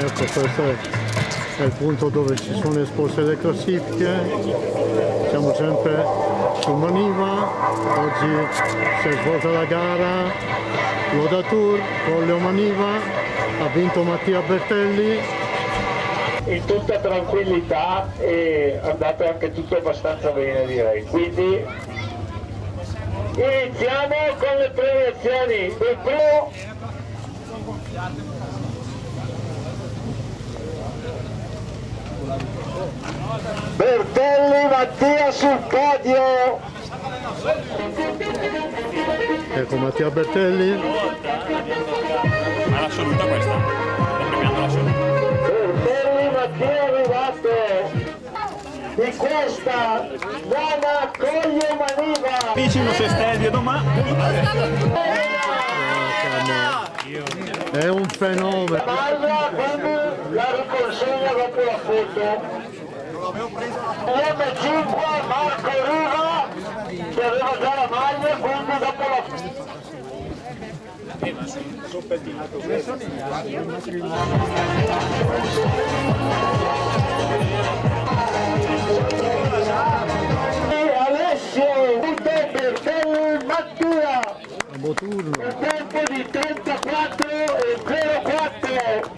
Ecco, questo è il punto dove ci sono esposte le classifiche. Siamo sempre su Maniva. Oggi si è svolta la gara Loda Tour con Leo Maniva, ha vinto Mattia Bertelli. In tutta tranquillità e è andato anche tutto abbastanza bene, direi. Quindi iniziamo con le premiazioni. Il primo Bertelli Mattia sul podio. Ecco Mattia Bertelli. Ma l'assoluta questa? Sto premiando l'assoluta. Bertelli Mattia arrivato di questa buona Coglio Maniva. Vicino se stelvio domani. È un fenomeno. Maglia, quindi la riconsegna dopo la foto. M5 Marco Riva che aveva già la maglia, quindi dopo la foto. Alessio Bertelli Mattia, Buon turno. un tempo di 34,04.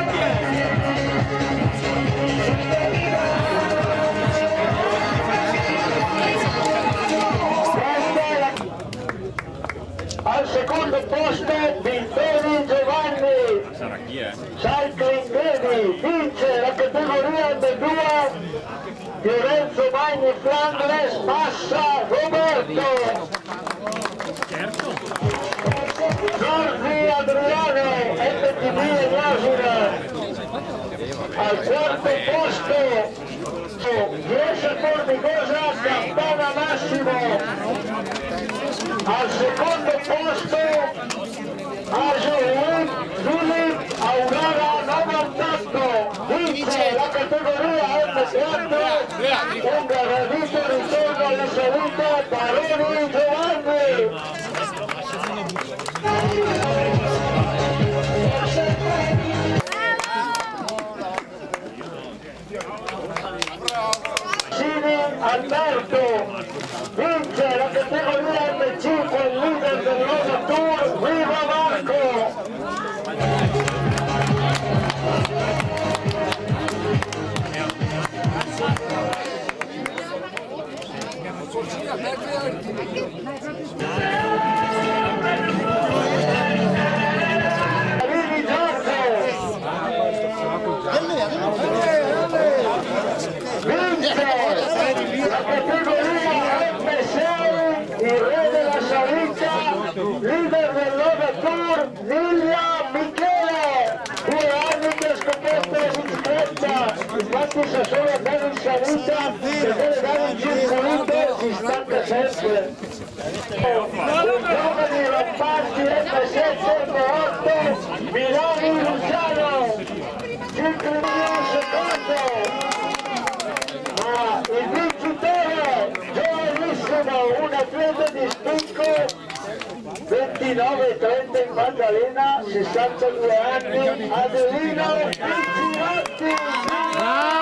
Al secondo posto Vittorio Giovanni, Sarà chi è? Cycling Baby, vince la categoria B2 Lorenzo Magni Flandres, Massa Roberto. Certo. Giorgi Adriano, FTV Immagina. Al quarto posto Riesce Formicosa, Campana Massimo. Al secondo posto Philip Aurora 98, vince la categoria M4, un gradito ritorno alla salute Baroni Giovanni. Alberto vince la categoria M5, il leader del Loda Tour, viva Marco! La categoria M6, il re della salita, leader del Loda Tour, Niglia Michele, 2 anni che ha scoperto la bicicletta, infatti se solo andare in salita, se deve dare un circuito si stacca sempre. Giovani rampanti M7 M8, Milani Luciano, Ciclini secondo. Il vincitore, giovanissimo, un atleta di spicco, 29-30 in Maddalena, 62 anni, Adelino Piccinotti.